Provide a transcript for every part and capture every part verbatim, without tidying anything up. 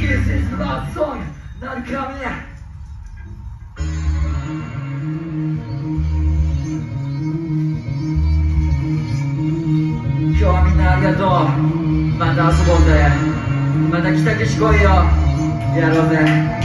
This is the last song, not coming in. 今日はみんなありがとう。また遊ぼうぜ。また北岸来いよ。やろうぜ。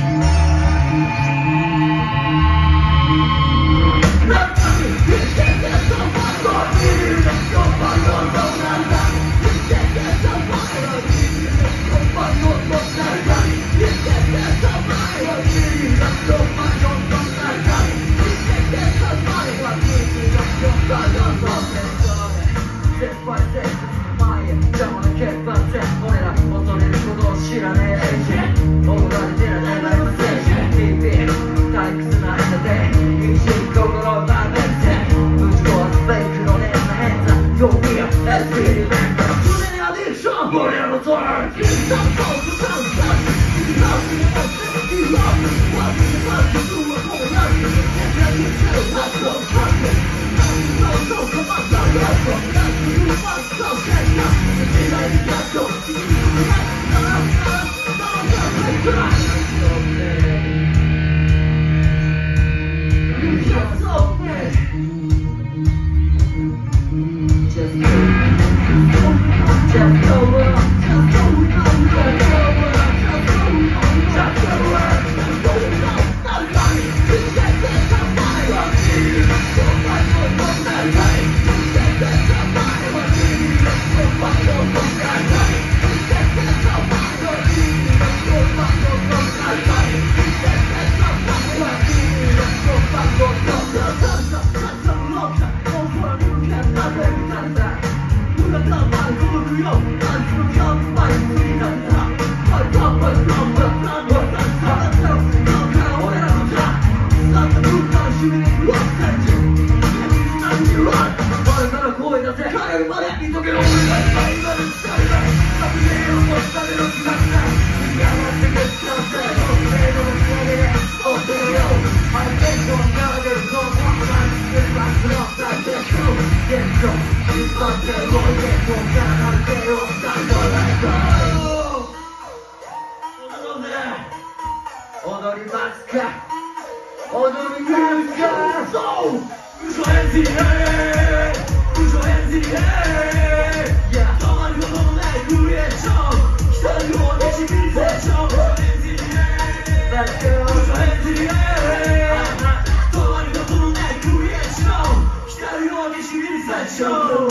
踊りますか踊りますかそう嘘エンジンヘイ嘘エンジンヘイいや止まることのないクリエーション来たるようにシビリゼーション嘘エンジンヘイ Let's go 嘘エンジンヘイ止まることのないクリエーション来たるようにシビリゼーション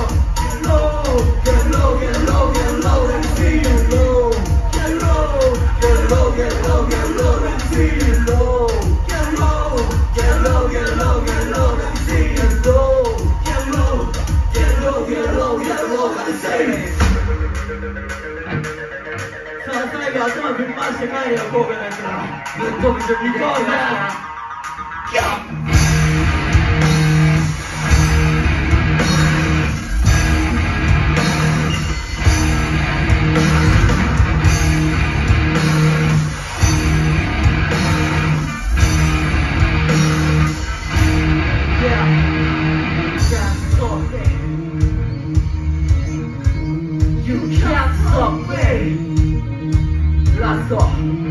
Get low Get low Get low Get low Let me see you low Get low Get low Get low Get low Let me see you low Get low Get low Get low Get low Let me see you low Get low Get low Get low Get low Let me see you さあ最後頭振り回して帰れよ神戸のやつらぶっ飛ぶ準備行こうぜラスト